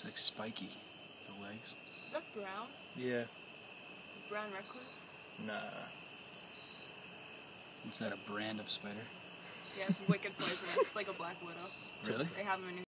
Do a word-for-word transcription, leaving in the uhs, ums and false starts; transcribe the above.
like spiky, the legs. Is that brown? Yeah. The brown recluse? Nah. Is that a brand of spider? Yeah, it's wicked poisonous. It's like a black widow. Really? They have them in